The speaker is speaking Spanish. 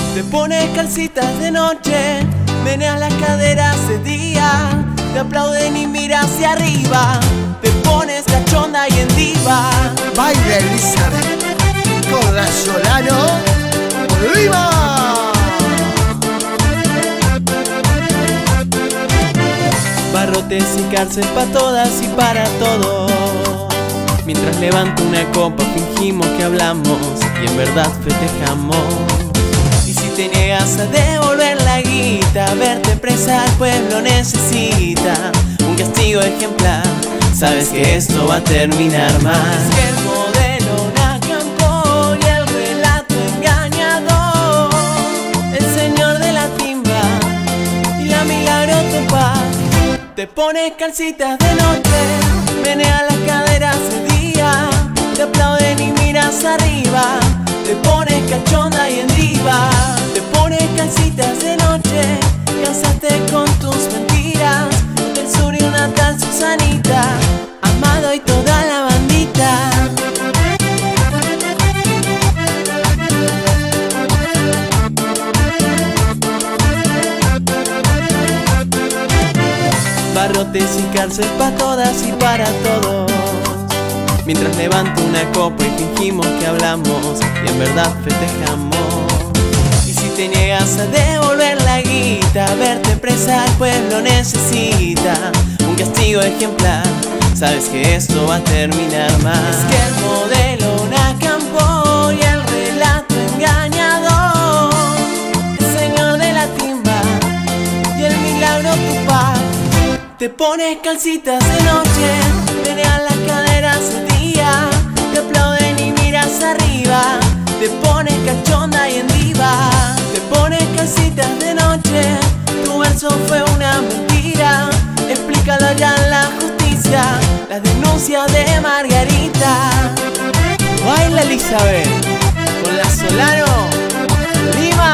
Te pones calcitas de noche, meneas las caderas de día, te aplauden y miras hacia arriba, te pones cachonda y en diva. Baila Elizabeth con la Solano. ¡Viva! Barrotes y cárcel pa' todas y para todos. Mientras levanto una copa fingimos que hablamos y en verdad festejamos. Y si te niegas a devolver la guita, verte presa el pueblo necesita un castigo ejemplar. Sabes que esto va a terminar mal. Es que el modelo Nacampo y el relato engañador, el señor de la timba y la Milagro Tupac. Te pones calcitas de noche, meneas las caderas de día, te aplauden y miras arriba, te pones cachonda y en diva. Te pones calcitas de noche, cansaste con tus mentiras, del sur y una tal Susanita, Amado y toda la bandita. Barrotes y cárcel pa' todas y para todos. Mientras levanto una copa y fingimos que hablamos y en verdad festejamos. Y si te niegas a devolver la guita, verte presa el pueblo necesita un castigo ejemplar. Sabes que esto va a terminar mal. Es que el modelo Nacampo y el relato engañador, el señor de la timba y el Milagro Tupac. Te pones calcitas de noche, meneas las caderas de día, te aplauden y miras arriba, te pones cachonda y en diva. Te pones calcitas de noche, tu verso fue una mentira, explícalo ya en la justicia, las denuncias de Margarita. Baila Elizabeth con la Solano. ¡Viva!